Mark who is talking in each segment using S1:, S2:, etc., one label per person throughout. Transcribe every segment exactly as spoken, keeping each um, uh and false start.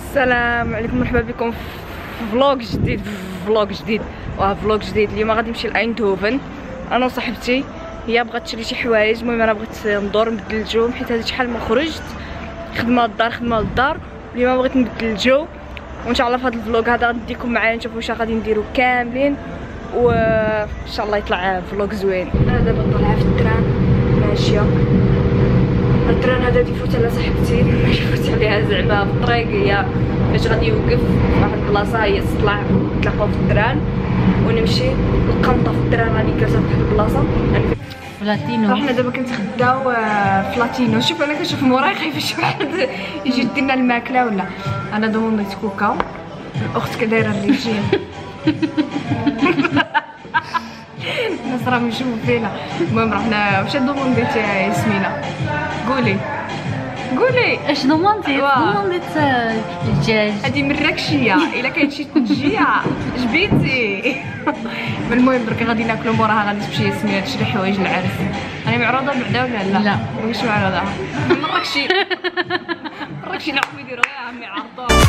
S1: السلام عليكم، مرحبا بكم في فلوق جديد في فلوق جديد واه فلوق جديد. اليوم غادي نمشي لايندهوفن انا وصاحبتي، هي بغات تشري شي حوايج. المهم انا بغيت ندور نبدل الجو حيت هذه شحال ما خرجت، خدمه للدار خدمه للدار. اليوم بغيت نبدل الجو وان شاء الله في هذا الفلوق هذا غنديكم معايا نشوفوا واش غادي نديرو كاملين، وان شاء الله يطلع فلوق زوين. انا دابا طالعه في التران ماشيه. التران هذا يفوت على صاحبتي، ما يفوت عليها زعما في الطريق، هي فاش غادي يوقف واحد البلاصه هي تطلع نتلاقاو في التران ونمشي القنطه في التران. راني جالسه في واحد البلاصه
S2: فلاتينو.
S1: حنا دابا كنتغداو في لاتينو. شوف انا كنشوف موراي خايفه شي واحد يجي يدير لنا الماكله ولا. انا دومونديت كوكا، الاخت كدايره الريجيم. الناس راهم يشوفوا فينا. المهم رحنا واش دومونديت يا ياسمينه؟ قولي قولي
S2: اش ضمنتي؟ ضمنت الدجاج.
S1: هادي مراكشيه، الا كاين شي طنجيه جبيتي. المهم درك غادي ناكلو، موراها غادي تمشي ياسمين تشري حوايج العرس. راني معروضه بعدا ولا لا؟
S2: لا
S1: ماشي معروضه. مراكشي مراكشي نعرفو يديرو غير عمي عرضو.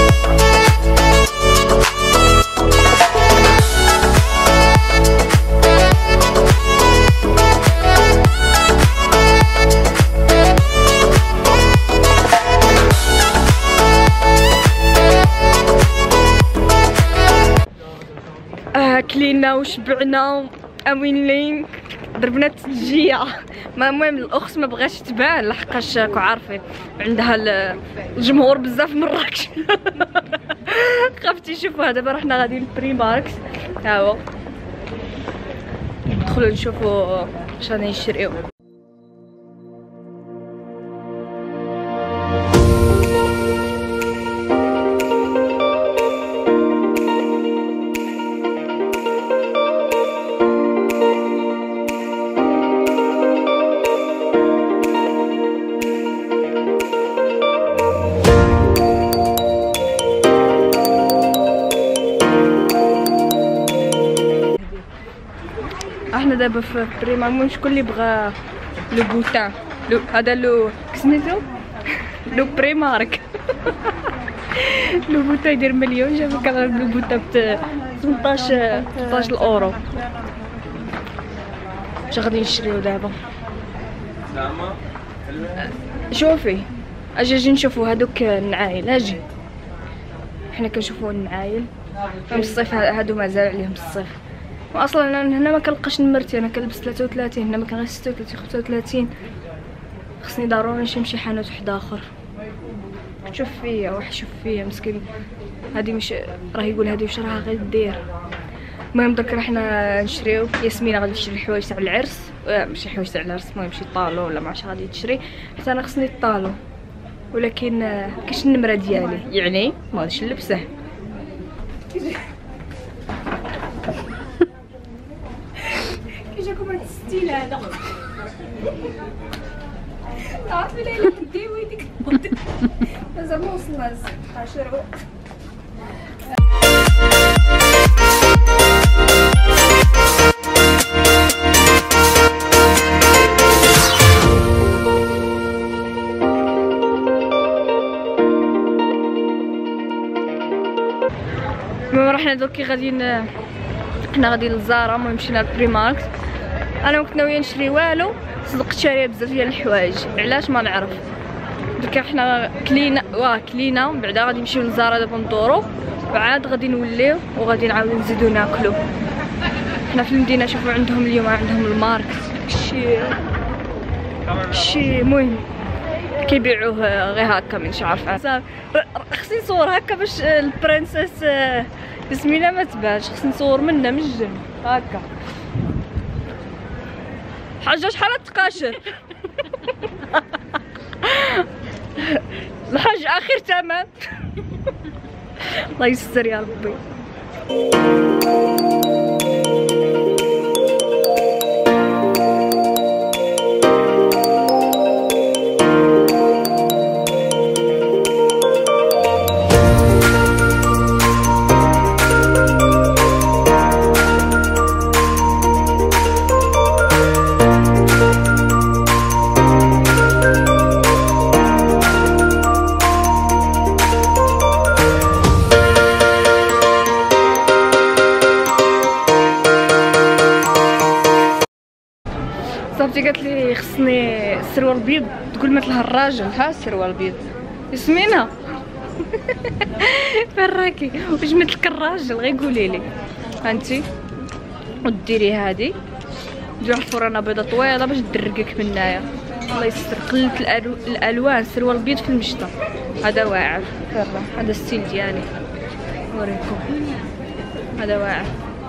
S1: كلينا وشبعنا اموينين، ضربنا الثلجيه. ما المهم الاخت ما بغاش تبان لحقاش راكو عارفين عندها الجمهور بزاف من مراكش. خفتي شوفوها. دابا رحنا غادي للبري ماركت، ها هو ندخلوا نشوفوا اش غادي نشريو. احنا دابا في بريما. المهم شكون اللي بغى لو بوتان لو هذا لو سميتو لو بريمارك. لو بوتان يدير مليون، جاب كان لو بوتان ب ثمنطاش ثمنطاش اورو. اش غادي نشريو دابا؟ شوفي اجي اجي نشوفوا هادوك النعايل. اجي حنا كنشوفوا النعايل من الصيف، هادو مازال عليهم الصيف. واصلا انا هنا ما كنلقاش نمرتي، انا كنلبس ثلاثة وثلاثين، هنا ما كان غير ستة وثلاثين خمسة وثلاثين. خصني ضروري نمشي نمشي حانوت واحد اخر. شوف فيا واحد، شوف فيا مسكين. هادي مش راه يقول هادي واش راها غير دير. المهم درك رحنا نشريو. ياسمينه غادي تشري الحوايج تاع العرس، ماشي حوايج تاع العرس، المهم شي طالو ولا ما عرفتش غادي تشري. حتى انا خصني الطالو ولكن كاش النمره ديالي، يعني ما غاديش نلبسه. كيجاكم هاد الستيل هذا؟ عرفتي ليلى كديو يديك مازال ما وصلناش ستة عشر. المهم رحنا دوكي غادي حنا غادي للزارا. المهم مشينا للبري ماركت. انا كنت ناويه نشري والو، صدقت شاريه بزاف ديال الحوايج، علاش ما نعرف. درك حنا كلينا واه كلينا من بعدا غادي نمشيو للزارا دابا ندورو، وعاد غادي نوليو وغادي نعاودو نزيدو ناكلو. حنا في المدينه شوفوا عندهم اليوم عندهم الماركت شي شي المهم كيبيعوه غير هكا مانيش عارفه. خصني نصور هكا باش البرنسيس ياسمينه ما تبانش، خصني نصور منها من الجنب هكا. حاجه شحال تقاشر. الحاج اخر ثمن. الله يستر يا ربي. اختي قالت لي خصني السروال البيض، تقول مثل الراجل. ها السروال البيض ياسمينه فراكي واش مثلك الراجل غير قولي لي. هانتي وديري هادي دير واحد الفرانه بيضه طويله باش تدرقك من هنايا. الله يستر قلت الألو... الالوان السروال البيض في المشطه هذا واعر. هذا الستيل ديالي نوريكم، هذا واعر.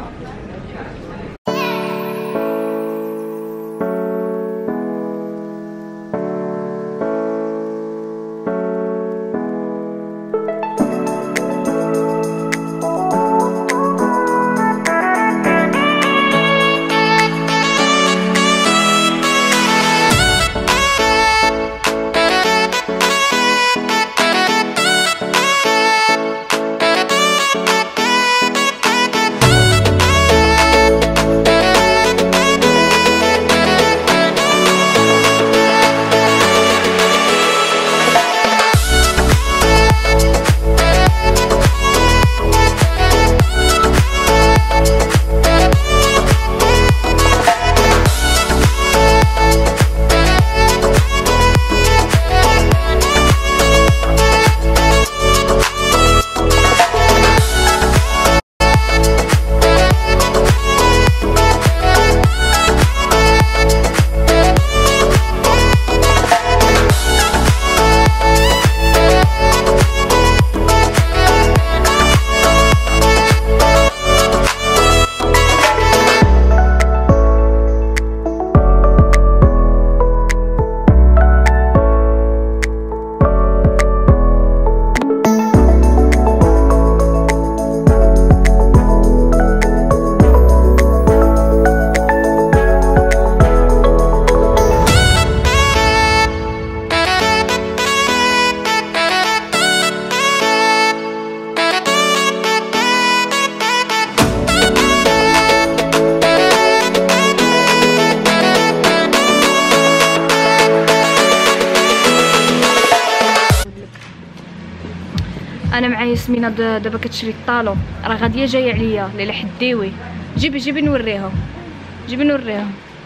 S1: انا مع ياسمينه دابا كتشري الطالون، راه غاديه جايه عليا ليلى حديوي. جيبي جيبي نوريها، جيبي نوريها.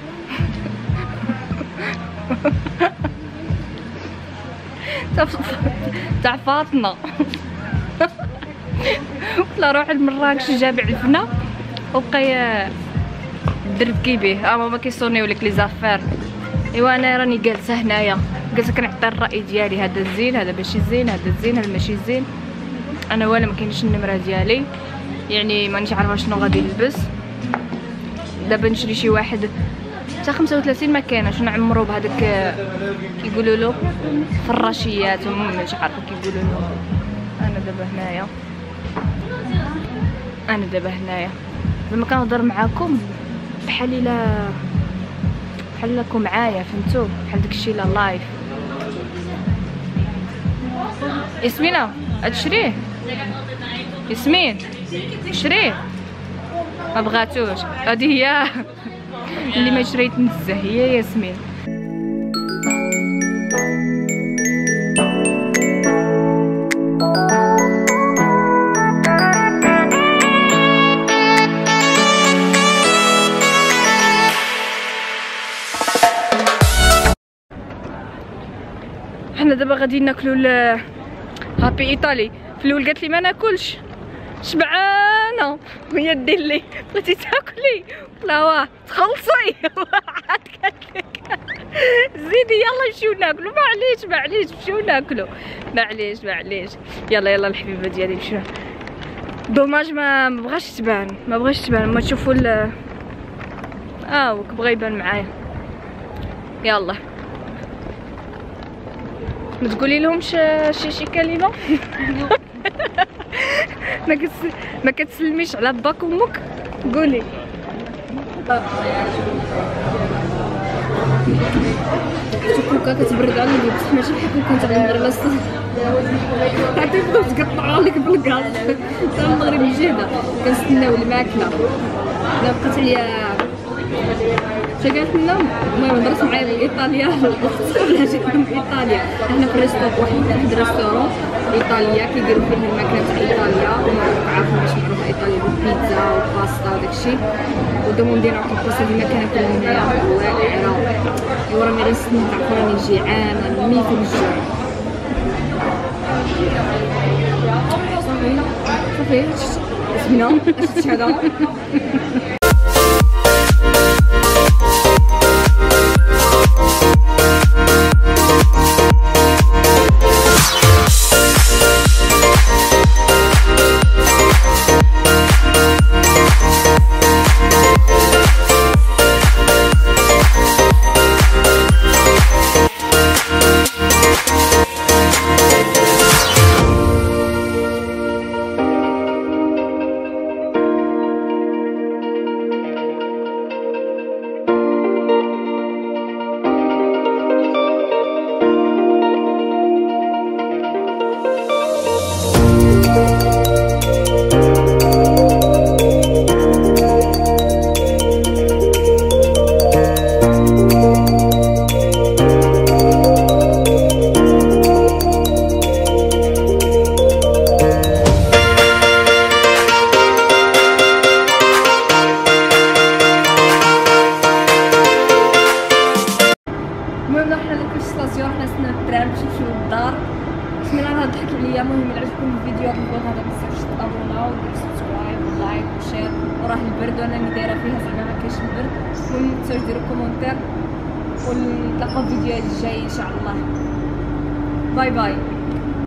S1: تاع فاطمه ولا روح لمراكش جابع الفنا وبقى دركي به. اه ماما كيصونيو لك لي زافير. ايوا انا راني جالسه هنايا، جالسه كنعطي الراي ديالي، هذا زين، هذا ماشي زين، هذا زين، هذا ماشي زين. انا ولا ما كاينش النمره ديالي، يعني مانيش عارفه شنو غادي نلبس. دابا نشري شي واحد حتى خمسة وثلاثين ما كايناش، نعمرو بهذاك كيقولوا له فراشيات، مانيش عارفه كيقولوا له. انا دابا هنايا، انا دابا هنايا زعما كنهضر معاكم بحال الا بحال راكم معايا، فهمتوا؟ بحال داكشي لا لايف. ياسمينه تشريه؟ ياسمين شريه؟ ما بغاتوش. هذه هي اللي ما شريت نزه، هي ياسمين. حنا دابا غادي ناكلو هابي ايطالي. في الاول قالت لي ما ناكلش، شبعانه، وهي دير لي بغيتي تاكلي؟ لا واه تخلصي. عاد قالت لك زيدي يلا نمشيو ناكلو. معليش معليش نمشيو ناكلو، معليش معليش. يلا يلا الحبيبه ديالي مشيو. دوماج ما بغاش تبان، ما بغاش تبان. ما تشوفوا ال اه وك بغا يبان معايا. يلا ما تقولي لهمش شي شي كلمه. ما كتس... ما كتسلميش على باك وامك؟ قولي. كوكا كتبرد عليا بصح ماشي بحال كنت غنهضر على الصوت. عرفتي بغاو تقطعوا لك بالكاز. حتى المغرب الجهده كنستناو الماكله. لا بقات عليا قالت لنا المهم هضرت معايا بالايطاليا الاخت ولا جيت من ايطاليا. حنا في الريستور واحد واحد الريستورون ايطاليا كيديروا فيه الماكله تاع ايطاليا ومعروف عارفين باش معروفه ايطاليا بالبيتزا والباستا وداكشي ودوموندينا كنبوسي ديما كناكل هنايا واعره. ايوا راني غنستمتع راني جيعان ميت من الجوع. صافي صافي زوينه شفتي هذا. المهم حنا لك الستاسيون حنا سنا الترام باش نمشيو للدار. بسم الله الرحمن الرحيم. ضحك عليا. المهم الا عجبكم الفيديو الفلوغ هذا ما تنساوش تابوناو وديروا سبسكرايب ولايك وشير. وراه البرد وانا اللي دايره فيها زعما ما كاينش البرد. المهم ما تنساوش ديروا كومونتير ونتلاقاو في الفيديوهات الجايه ان شاء الله. باي باي.